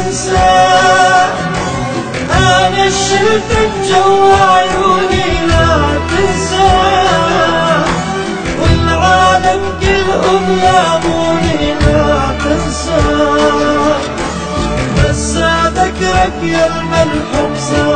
تنسى. أنا شلتك جوا عيوني لا تنسى، والعالم كلهم لاموني لا تنسى. بس ذكرك يا الملحوم